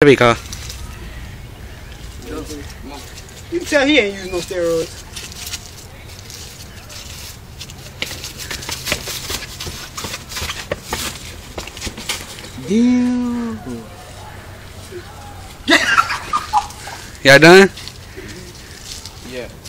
There we go. You can tell he ain't using no steroids. Damn. Y'all done? Yeah.